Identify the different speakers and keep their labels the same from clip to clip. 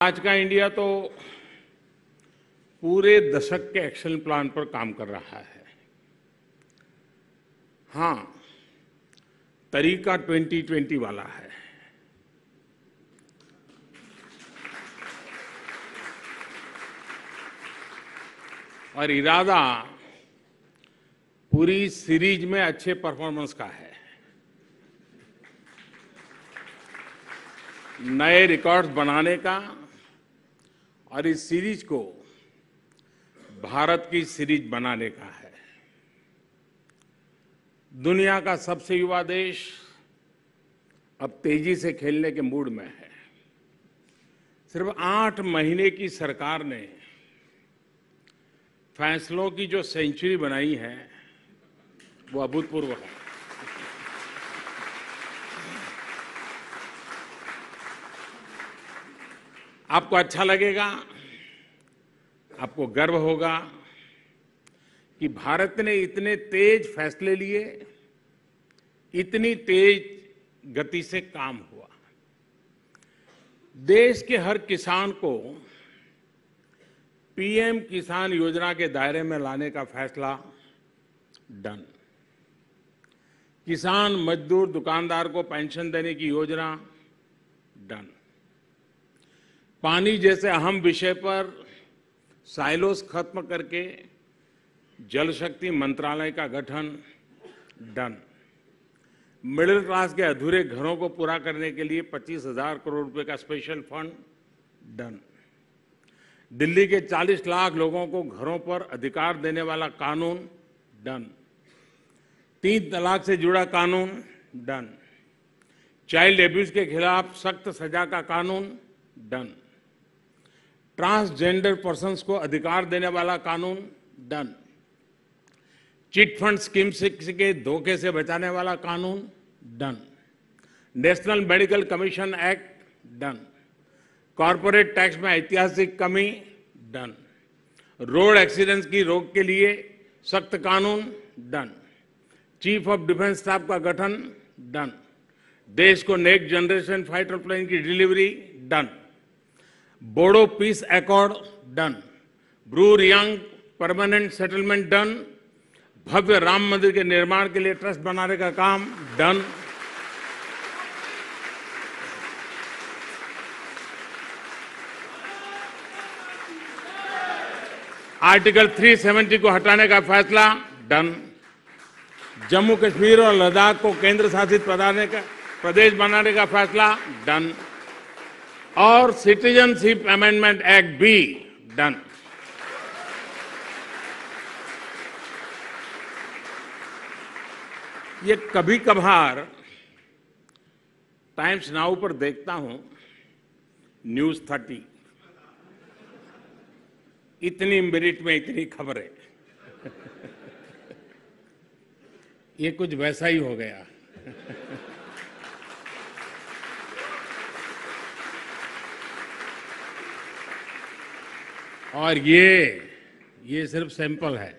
Speaker 1: आज का इंडिया तो पूरे दशक के एक्शन प्लान पर काम कर रहा है। हाँ, तरीका 2020 वाला है। और इरादा पूरी सीरीज में अच्छे परफॉर्मेंस का है। नए रिकॉर्ड्स बनाने का और इस सीरीज को भारत की सीरीज बनाने का है। दुनिया का सबसे युवा देश अब तेजी से खेलने के मूड में है। सिर्फ 8 महीने की सरकार ने फैसलों की जो सेंचुरी बनाई है वो अभूतपूर्व है। आपको अच्छा लगेगा, आपको गर्व होगा कि भारत ने इतने तेज फैसले लिए, इतनी तेज गति से काम हुआ। देश के हर किसान को पीएम किसान योजना के दायरे में लाने का फैसला डन। किसान, मजदूर, दुकानदार को पेंशन देने की योजना डन। पानी जैसे अहम विषय पर साइलोस खत्म करके जल शक्ति मंत्रालय का गठन डन। मिडिल क्लास के अधूरे घरों को पूरा करने के लिए 25,000 करोड़ रुपए का स्पेशल फंड डन। दिल्ली के 40 लाख लोगों को घरों पर अधिकार देने वाला कानून डन। 3 तलाक से जुड़ा कानून डन। चाइल्ड एब्यूज के खिलाफ सख्त सजा का कानून डन। ट्रांसजेंडर पर्सन्स को अधिकार देने वाला कानून डन। चिट फंड स्कीम के धोखे से बचाने वाला कानून done. National medical commission act done. Corporate tax में ऐतिहासिक कमी डन। रोड एक्सीडेंट्स की रोक के लिए सख्त कानून done. Chief of defence staff का गठन डन। देश को नेक्स्ट जनरेशन फाइटर प्लेन की delivery done. Bodo peace accord done. Bru Reang permanent settlement done. भव्य राम मंदिर के निर्माण के लिए ट्रस्ट बनाने का काम डन। आर्टिकल 370 को हटाने का फैसला डन। जम्मू कश्मीर और लद्दाख को केंद्र शासित प्रदेश बनाने का फैसला डन। और सिटीजनशिप अमेंडमेंट एक्ट भी डन। ये कभी कभार टाइम्स नाउ पर देखता हूं, न्यूज 30, इतनी मिनट में इतनी खबरें। ये कुछ वैसा ही हो गया। और ये सिर्फ सैंपल है।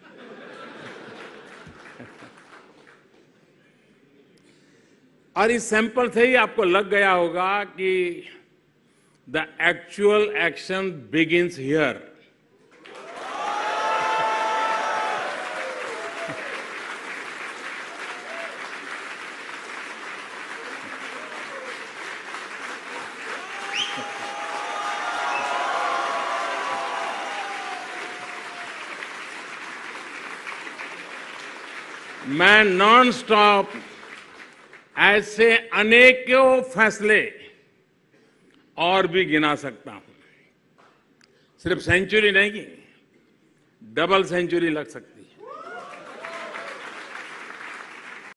Speaker 1: और इस सैंपल से ही आपको लग गया होगा कि the actual action begins here. मैं नॉन स्टॉप ऐसे अनेकों फैसले और भी गिना सकता हूं। सिर्फ सेंचुरी नहीं, डबल सेंचुरी लग सकती है।